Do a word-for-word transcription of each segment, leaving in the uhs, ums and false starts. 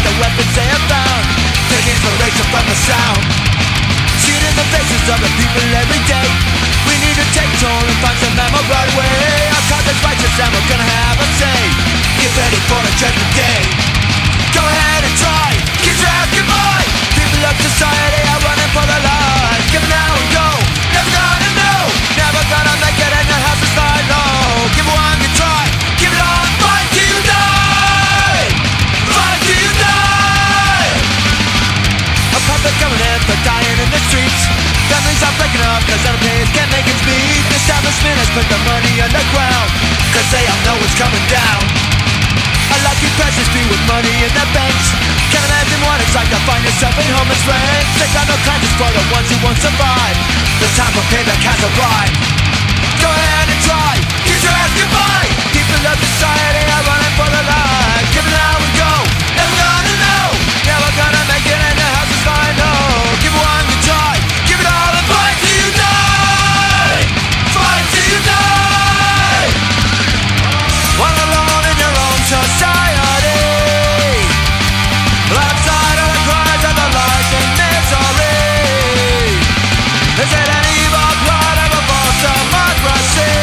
the weapons they have found. Take inspiration from the sound. See it in the faces of the people every day. We need to take toll and find some ammo right away. Our cause is righteous and we're gonna have a say. Get ready for the judgment day. Go ahead and try, keep track of mine. People of society are running for their lives. Give now and go, never gonna know. Never gonna make it and your house is lying low. Give one good try, give it all, fight till you die. Fight till you die. A puppet coming in for dying in the streets. Families are breaking up cause entertainers can't make ends meet. The establishment has put the money underground cause they all know it's coming down. A lucky precious be with money in their banks. Can't imagine what it's like to find yourself in homeless ranks. They got no kindness for the ones who won't survive. The time for payback has arrived. Go ahead and try, keep your ass goodbye. People of society are running for their lives. Give it now and go, never gonna know. Never gonna make it and the house is lying low. Give one good try, give it all and fight till you die. Fight till you die. One alone in your own society. Outside of the cries of the lies and misery. Is it an evil plot of a false democracy?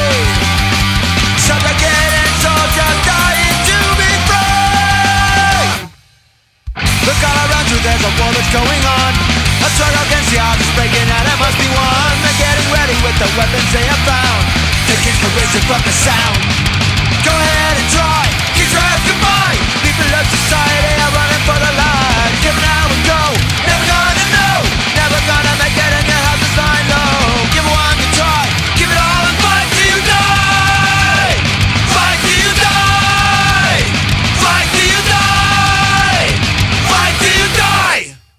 Subjugated soldiers dying to be free. Look all around you, there's a war that's going on. A struggle against the odds is breaking out, it must be won. They're getting ready with the weapons they have found. Take inspiration from the sound. Go ahead and try, keep your ass goodbye. People of society are running for their lives. Give now and go, never gonna know. Never gonna make it and your house is lying low. Give one good try, give it all and fight till you die. Fight till you die. Fight till you die. Fight till you die.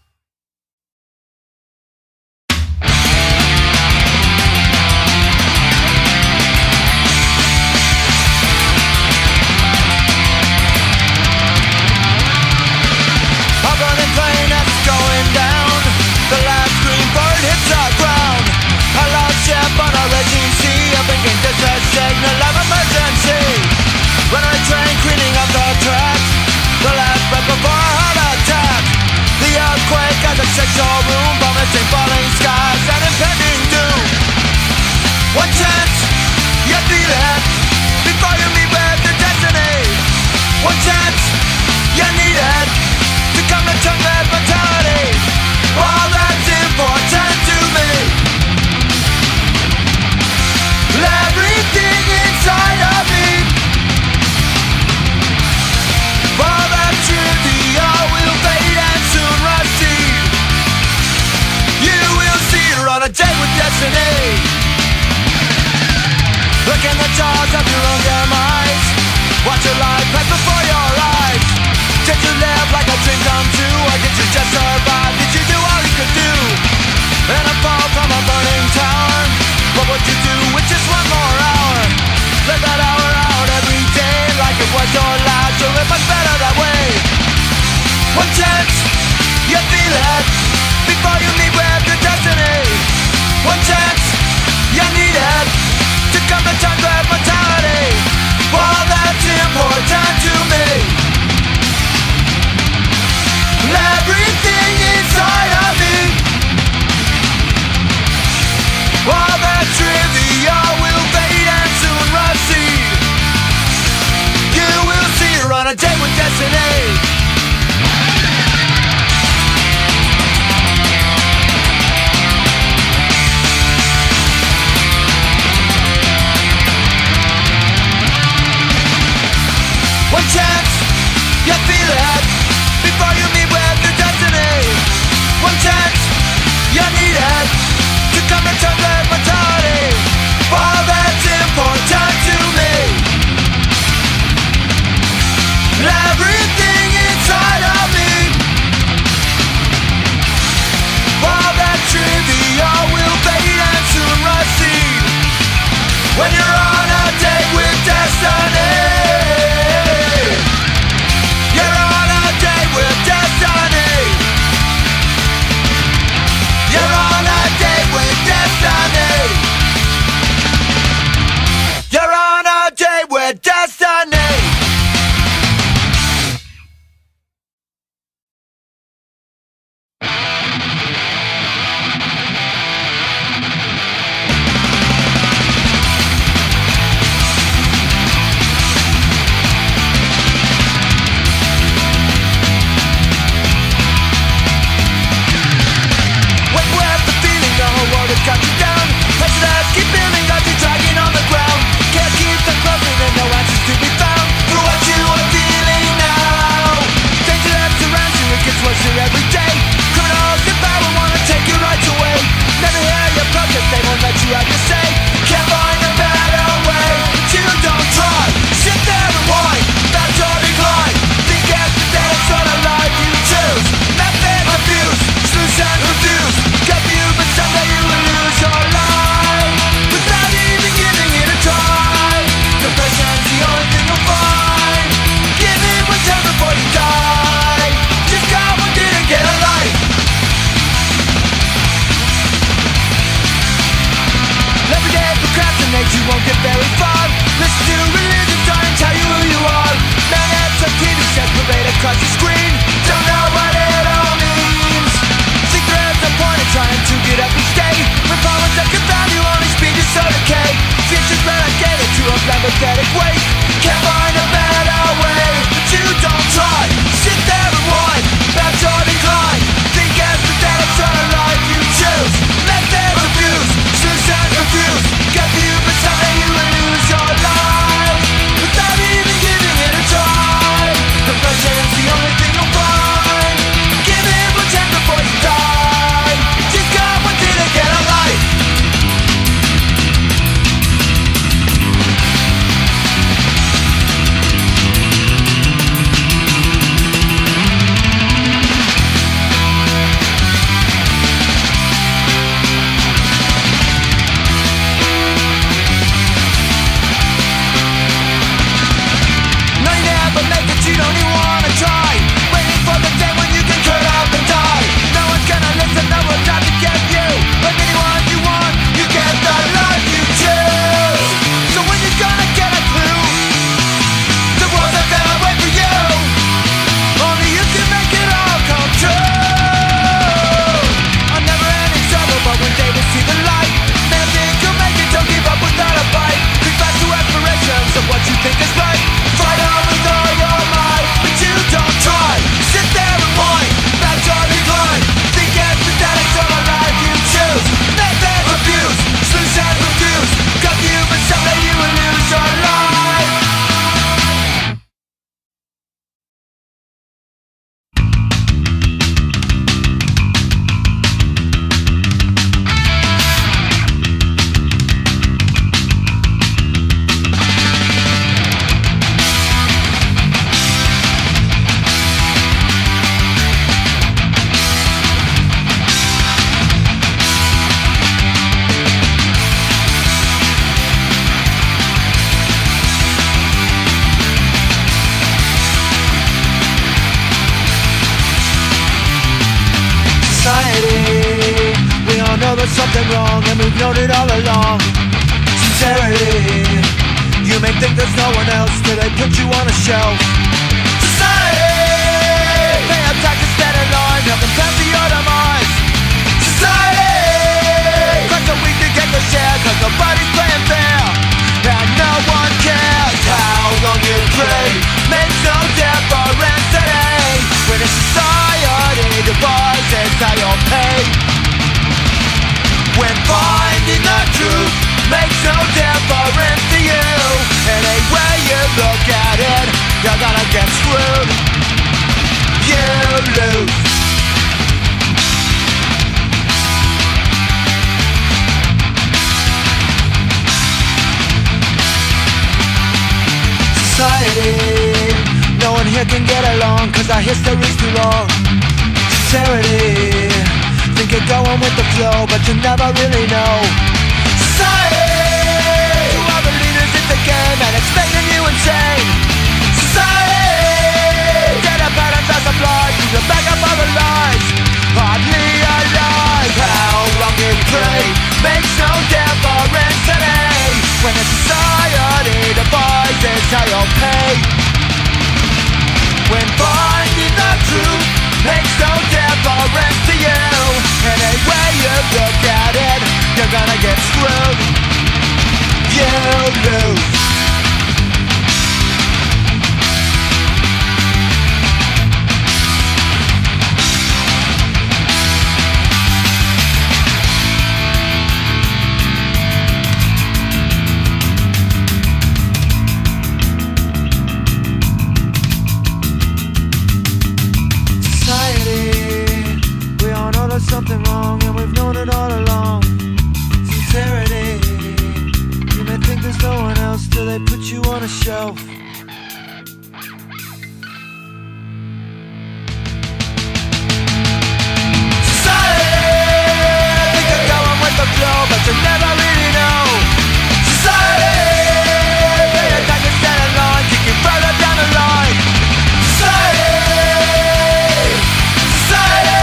Signal of emergency. Runaway train cleaning up the tracks. The last breath before a heart attack. The earthquake at the sexual room. Promising falling skies and impending doom. One chance, you feel it before you meet with your destiny. One chance, you need it to come to terms with mortality. All that's important to me. Everything inside of me. All that trivial will fade and soon recede. You will see you're on a date with destiny. Look in the jaws of your own demise. Watch your life pass before your eyes. Did you live like a dream come true, or did you just survive? Did you do all you could do? And a fall from a burning tower. What would you do with just one more hour? Live that hour out every day like it was your last. You'll live much better that way. One chance, you feel it before you meet with your destiny. One chance, you need it to come to terms with mortality. All that's important to me. Everything pathetic waste. Can't find a better way, but you don't try. Sit there and whine about your decline. Think as pathetic sort of life you choose. Let them abuse, snooze and confuse. Got you beside you and lose your life without even giving it a try. Depression's the only thing you'll find. Give it one chance before you die. Just got one day to get a life. You don't even wanna try. Waiting for the day when you can cut up and die. No one's gonna listen, no one's out to get you. But anyone you want, you get the life you choose. So when you're gonna get a clue, the world's not gonna wait for you. Only you can make it all come true. I'm never any trouble, but one day we'll see the light. Man, think you'll make it, don't give up without a fight. Creep back to aspirations of what you think is right. Fight on with all your might, but you don't try. Sit there and whine about your decline. Think as pathetic sort of life you choose. Let them abuse, snooze and refuse. Got you, but someday you will lose your life. We all know there's something wrong, and we've known it all along. Sincerity, you may think there's no one else till they put you on a shelf. Society, pay up taxes, stand in line, nothing past your demise. Society, crack the weak to get the share, cause nobody's playing fair, and no one cares how long you pray. Makes no difference today, when a society devises how you'll pay. When finding the truth makes no difference to you, any way you look at it, you're gonna get screwed. You lose. Society, no one here can get along, cause our history's too long. Sincerity, think you're going with the flow, but you never really know. Society, to all the leaders in the game, and it's making you insane. Society, get a pattern that's applied to the back of our lives. Hardly alive, how long you pray makes no difference today, when a society devises how you'll pay. When finding the truth makes no difference to you, any way you look at it, you're gonna get screwed. You lose. Something wrong, and we've known it all along. Sincerity, you may think there's no one else till they put you on a shelf. Society, think you're going with the flow, but you never really know. Society, pay attention, stand in line, kick you further down the line. Society, society.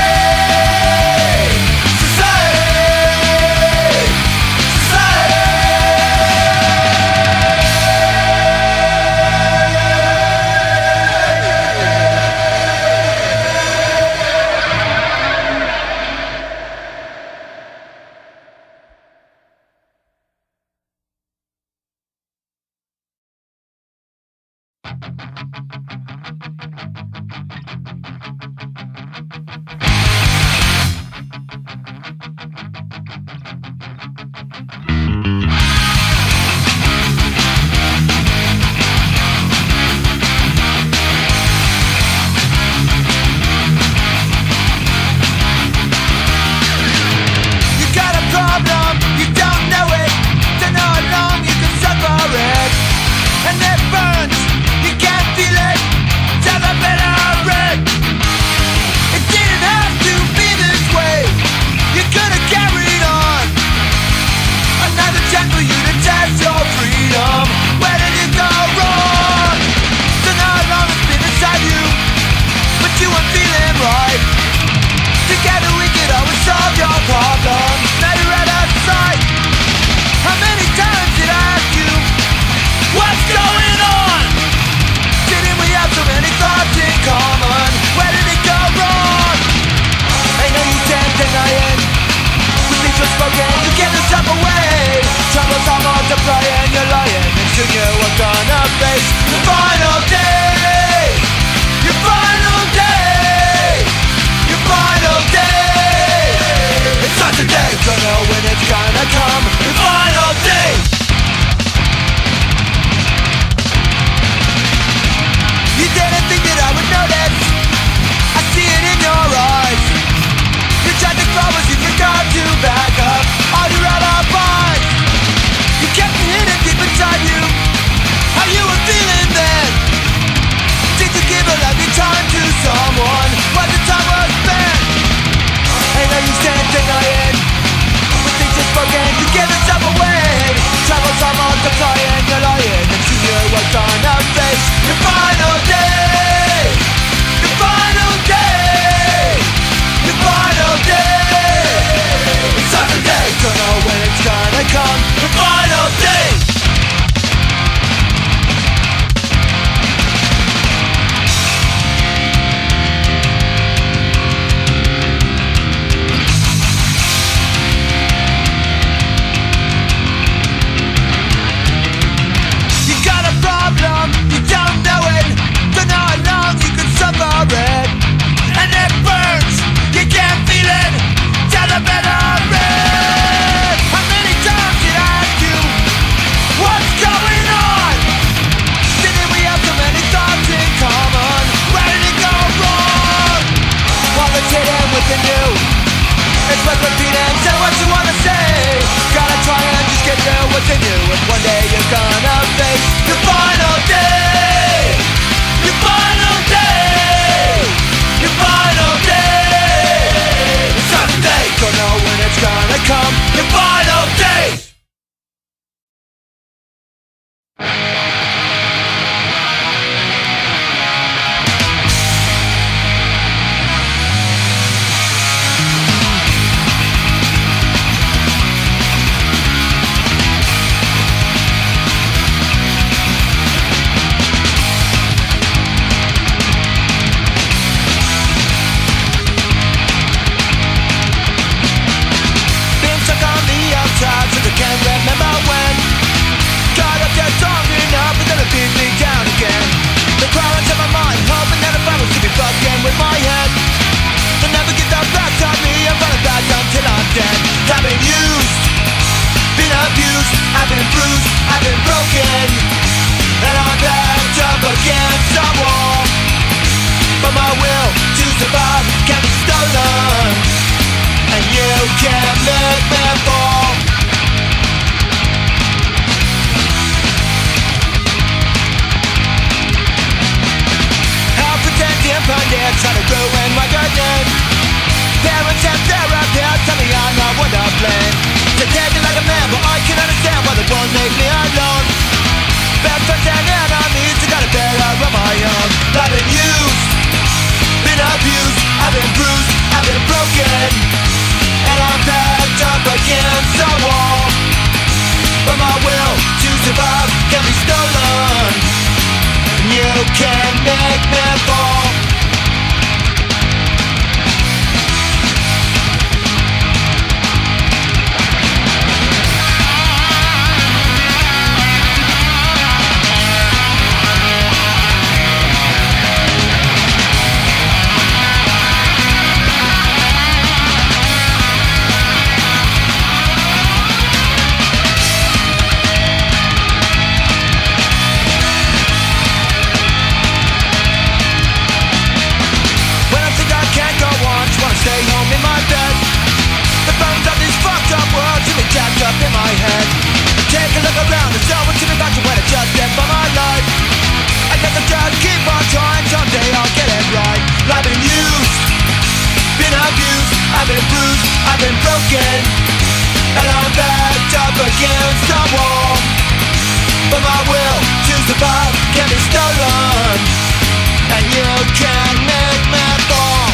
up against the wall, but my will to survive can be stolen, and you can make me fall.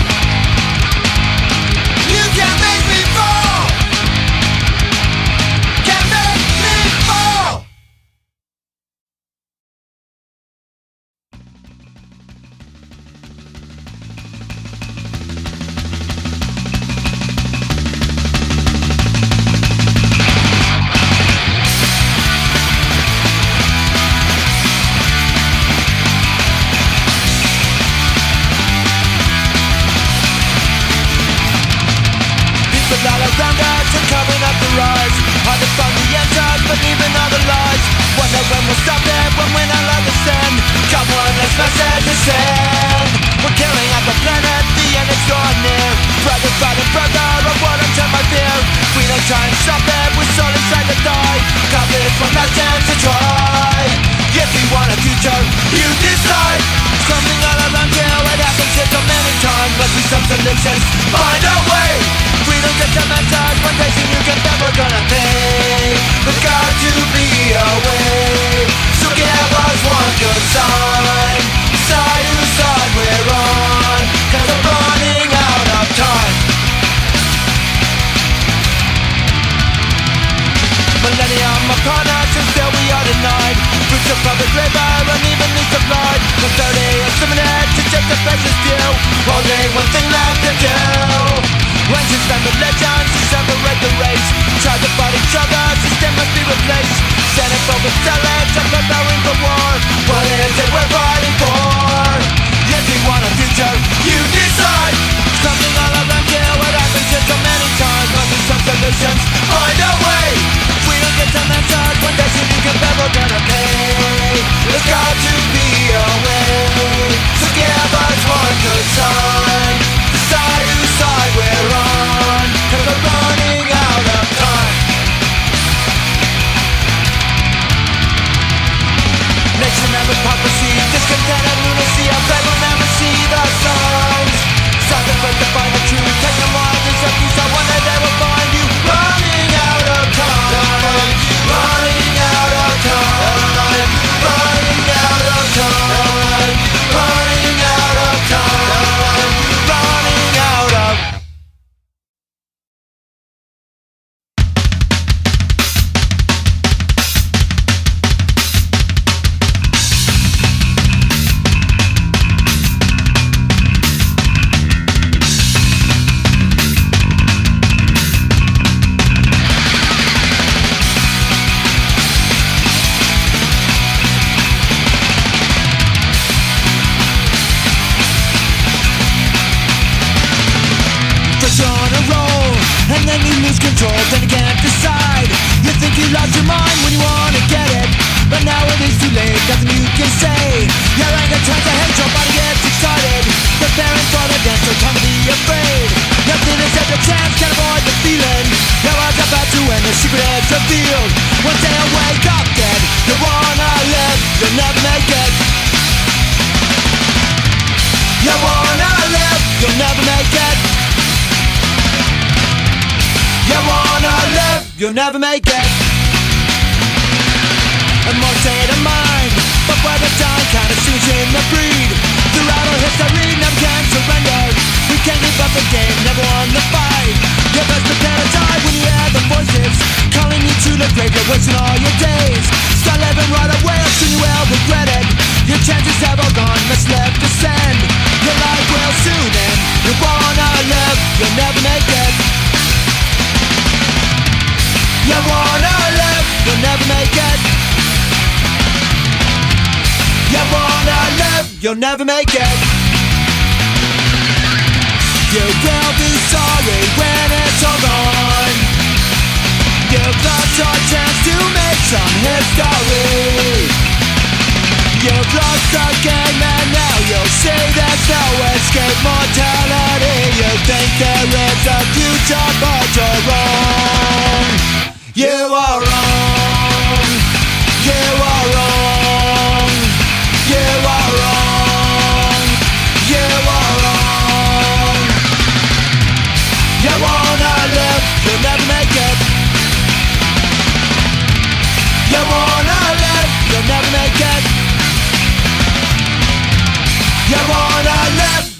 You can make me fall. Can make me fall. All around us are covering up the rise. Hard to find the answers, believing all the lies. Wonder when we'll stop it, when we're not allowed to send. Got one last message to send. We're carrying out the planet, the end is drawing near. Brother fighting brother, a word unto my fear. We don't try and stop it, we're so inside to die. Confidence from that chance to try. If you want a future, you decide. Something all around here, it happens here so many times. Must be some solutions, find a way. We don't get the message, one day soon you get that we're gonna pay. There's got to be a way, so give us one good sign. Side to side we're on, cause we're running out of time. Millennium upon us and still we are denied. Fruits of public labor unevenly supplied. The thirty is limited to just a precious few. Only one thing left to do. When suspended legends to separate the race. Try to fight each other, system must be replaced. Standing for the sellers, I'm preparing for war. What is it we're fighting for? If you want a future, you decide. Something all around here, what happens here so many times. Must be some solutions, find a way. If we don't get some answers, one day soon you can bet we're gonna pay. There's got to be a way, so give us one good sign. Side to side we're on, cause we're running out of time. Nation and hypocrisy, discontent and lunacy. I pray we'll never see the signs. Sacrifice to find the truth, take them on this abuse. I wonder they will find you. Running out of time, running out of time, running out of time, running out of time, running out of time. Control, then you can't decide. You think you lost your mind when you wanna get it, but now it is too late, nothing you can say. Your anger turns to hate, your body gets excited. Preparing for the dance, so time to be afraid. Nothing is ever chance, can't avoid the feeling. Your eyes are about to end, the secret is revealed. One day I'll wake up dead. You wanna live, you'll never make it. You wanna live, you'll never make it. You wanna live, you'll never make it. And more state of mind, but where the time kinda seems in the breed. Throughout our history, never can surrender. We can't give up the game, never won the fight. You're best prepared to die when you hear the voices calling you to the grave, you're wasting all your days. Start living right away, or soon you will regret it. Your chances have all gone, that's left to send. Your life will soon end. You wanna live, you'll never make it. You wanna live, you'll never make it. You wanna live, you'll never make it. You will be sorry when it's all gone. You've lost your chance to make some history. You've lost the game and now you'll see there's no escape mortality. You think there is a future but you're wrong. You are wrong. You are wrong. You are wrong. You are wrong. You wanna live, you'll never make it.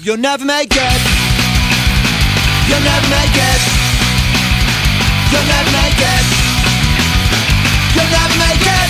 You'll never make it. You'll never make it. You'll never make it. You'll never make it.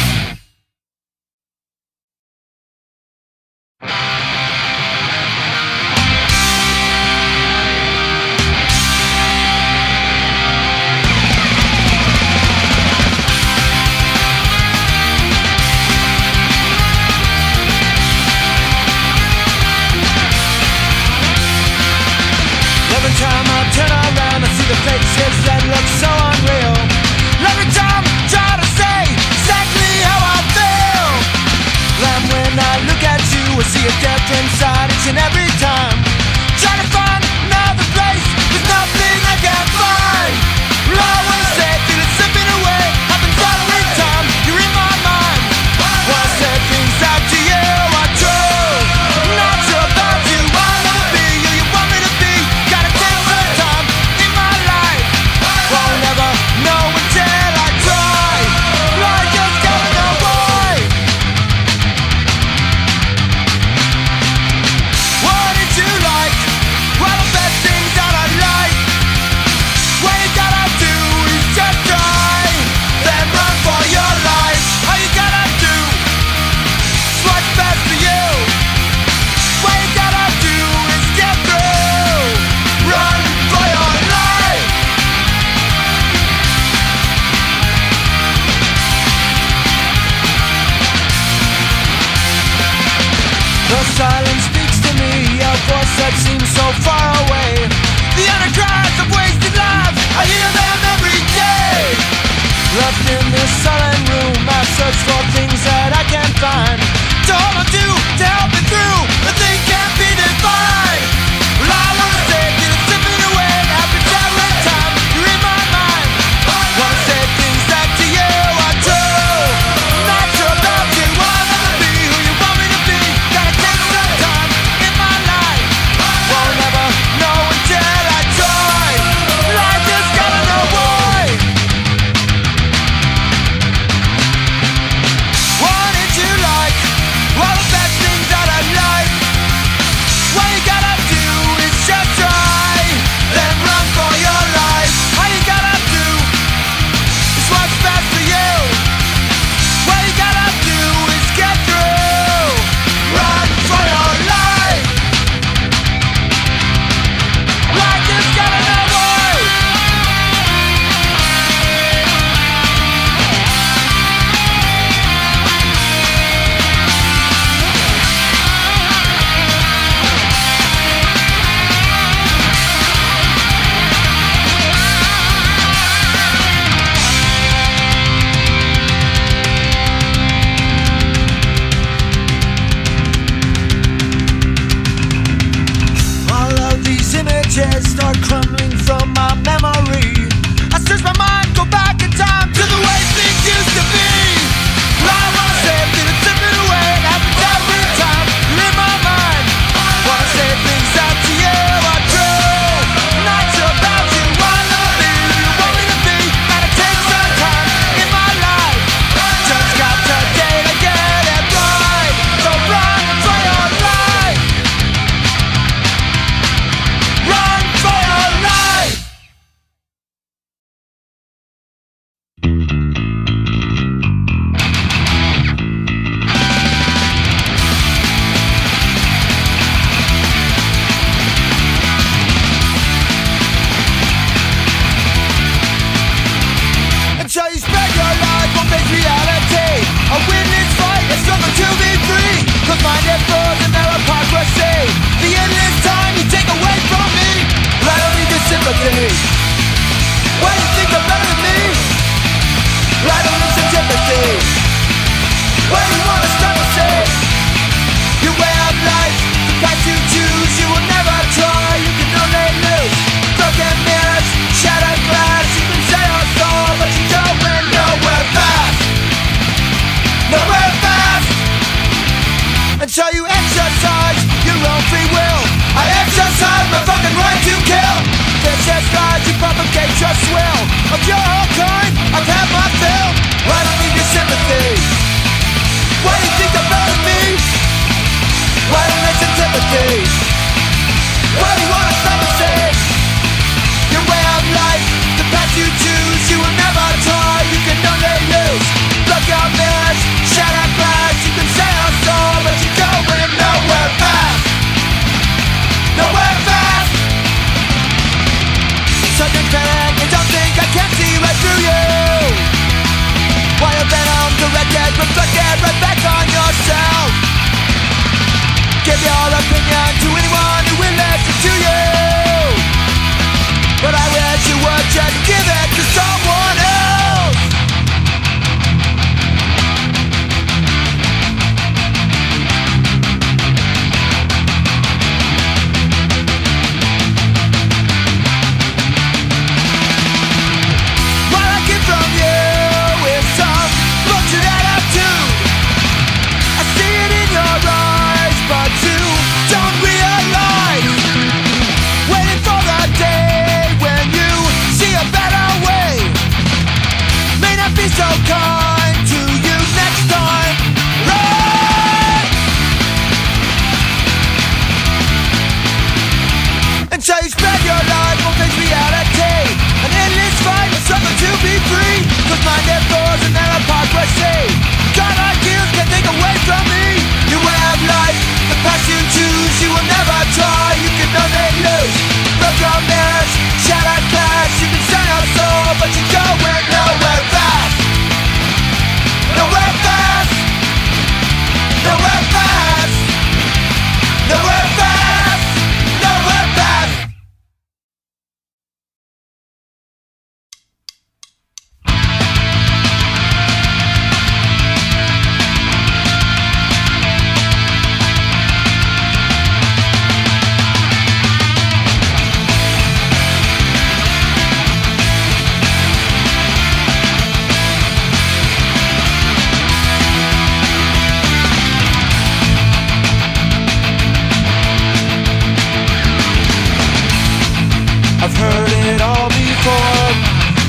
Every time I turn around, I see the faces that look so unreal. Every time I try to say exactly how I feel, and when I look at you, I see a different side each and every time. Try to find another place, there's nothing I can find. All I wanna say, feel it slipping away. I've been following time, you're in my mind. When I say things out to you, I true. Not sure about you, I'll never be who you want me to be. Gotta take some time in my life. Won't ever know until I try. I just gotta know why. What did you like? What are the best things that I like? What you gotta do is just try, then run for your life. All you gotta do is what's best for you. What you gotta do is get through. Run for your life. The silence speaks to me, a voice that seems so far away. The inner cries of wasted lives, I hear them every day. Left in this silent room, I search for things that I can't find. To hold on to, to help me through, the thing can't be defined. Well, I wanna say, feel it slipping away. I've been traveling time, you're in my mind. Wanna say things that to you are true. Not sure about you, I'll never be who you want me to be. Gotta take some time in my life. Won't ever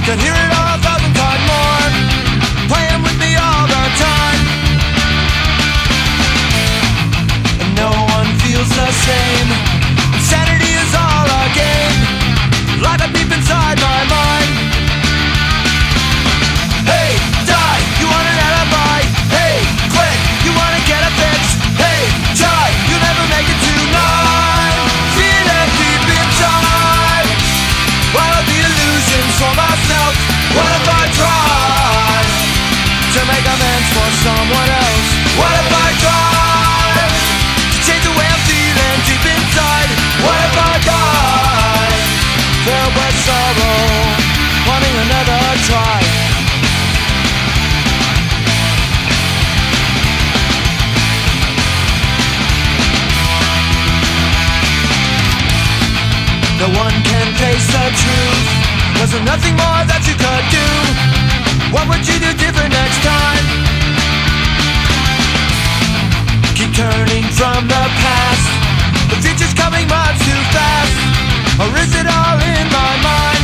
Can hear it all a thousand times more, playing with me all the time. And no one feels the same. Insanity is all a game, like a beep inside my mind. Hey, die, you want an alibi? Hey, quit, you wanna get a fix? Hey, try, you'll never make it tonight. Feel it deep inside. What are the illusions for myself? What if I try to make amends for someone else? What if I try to change the way I'm feeling deep inside? What if I die filled with sorrow, wanting another try? No one can taste the truth. Was there nothing more that you could do? What would you do different next time? Keep turning from the past. The future's coming much too fast. Or is it all in my mind?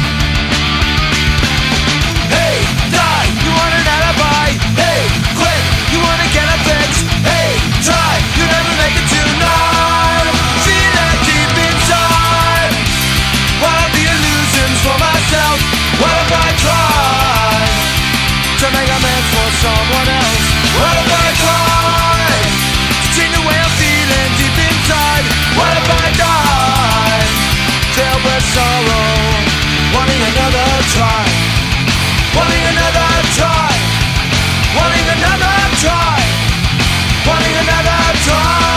Hey, die, you want an alibi? Hey, quit, you wanna get a fix? Hey, try, you'll never make it tonight. Feel it deep inside. What are the illusions for myself? What if I try to make amends for someone else? What if I try to change the way I'm feeling deep inside? What if I die filled with sorrow, wanting another try, wanting another try, wanting another try, wanting another try?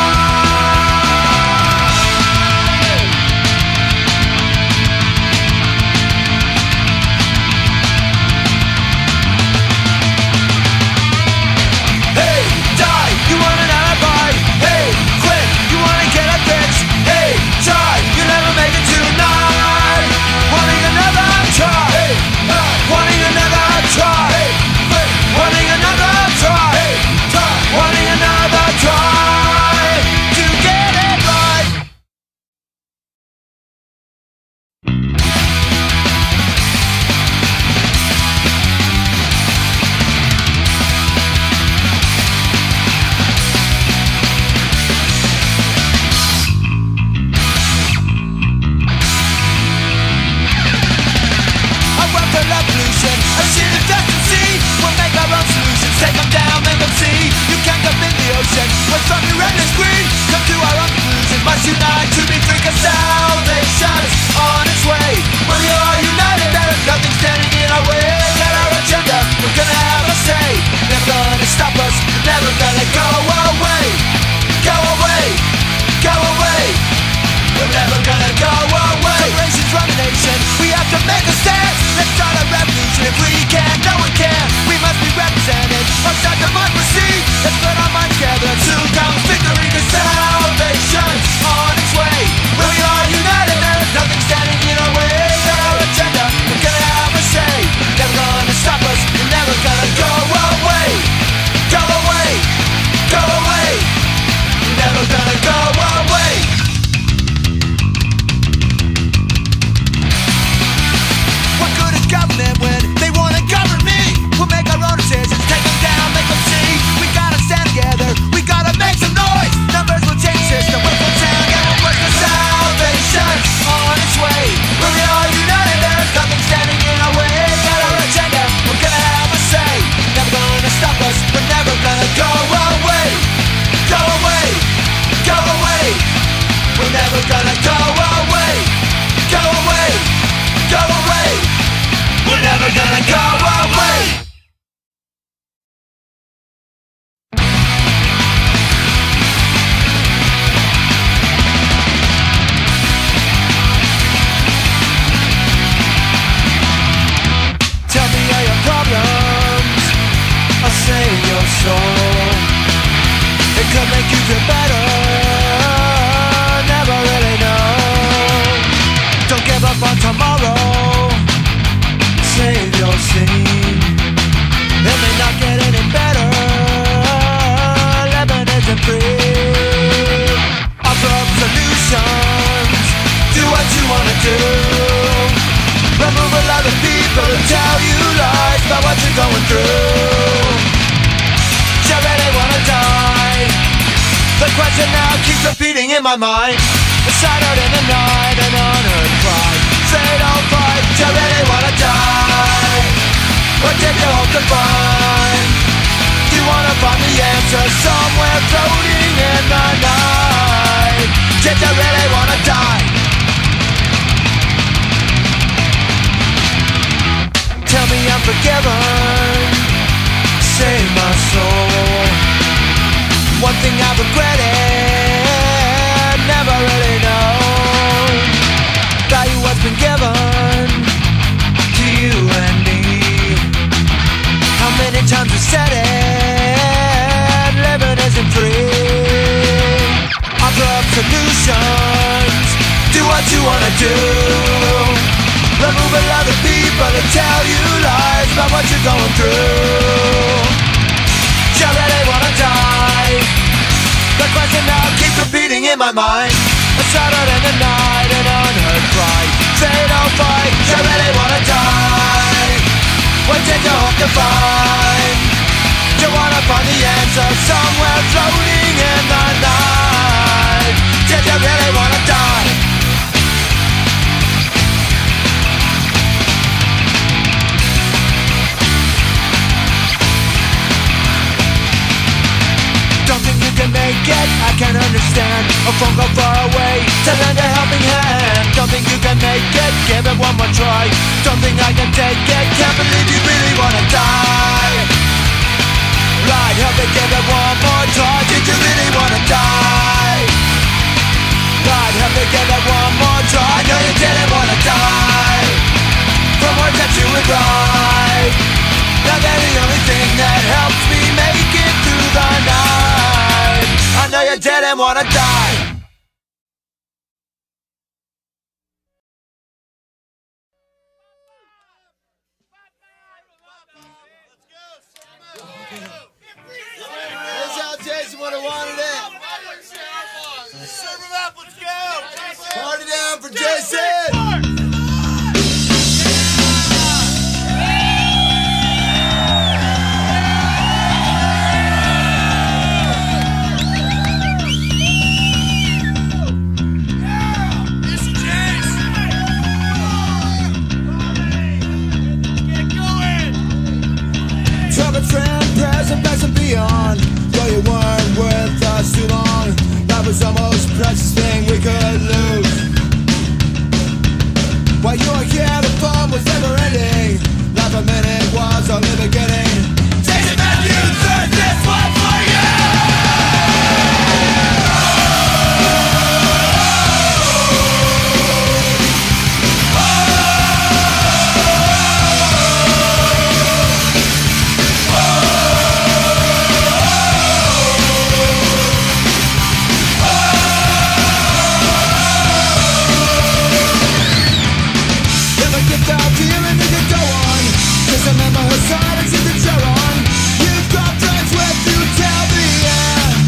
Tell you through. Do you really wanna die? The question now keeps repeating in my mind. A shadow in the night, an unheard cry. Say don't fight, do you really wanna die? What did you hope to find? Do you wanna find the answer somewhere floating in the night? Did you really wanna die? Tell me I'm forgiven, save my soul. One thing I regretted, never really known. Value what's been given to you and me. How many times we said it, living isn't free. Offer up solutions, do what you wanna do. Remove a lot of people that tell you lies about what you're going through. Do you really wanna die? The question now keeps repeating in my mind. A shadow in the night, an unheard cry. Say don't fight, do you really wanna die? What did you hope to find? Do you wanna find the answer somewhere floating in the night? Did you really wanna die? Don't think you can make it, I can understand. A phone call far away to lend a helping hand. Don't think you can make it, give it one more try. Don't think I can take it, can't believe you really wanna die. Right, help me give it one more try. Did you really wanna die? Right, help me give it one more try. I know you didn't wanna die from words that you would write. Now they're the only thing that helps me make it through the night. I know you didn't wanna die. That's how Jason would have wanted it. Serve him up, let's go. Party down for Jason. Friend, present, past and beyond. Though you weren't with us too long, that was the most precious thing we could lose. While you were here, the fun was never ending. Life a minute was only beginning. Jason Matthews, there's this one for you. Remember her silence in the chair on. You've got friends with you till the end.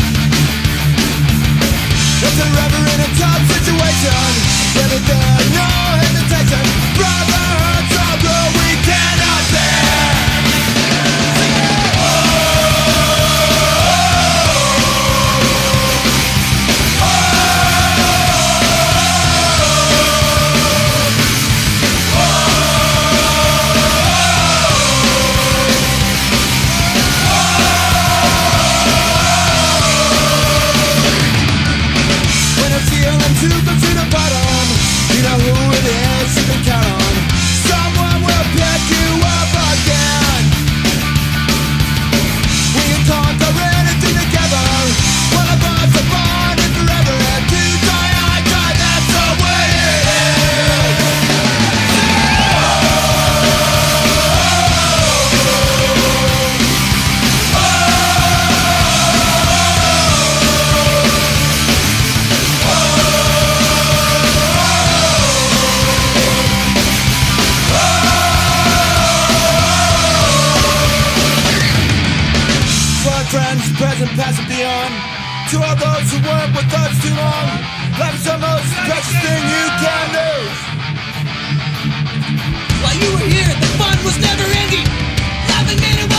If they're ever in a tough situation, then if there's no hesitation, brotherhood's all good, we cannot bear. To go to the bottom, you know who it is you can count on. Someone will pick you up again. We can conquer anything together. One of us are bonded forever, and to die I die, that's the way it is. Friends, present, past and beyond. To all those who weren't with us too long, life's the most precious thing you can lose. While you were here, the fun was never ending. Laughing made it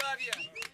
love you.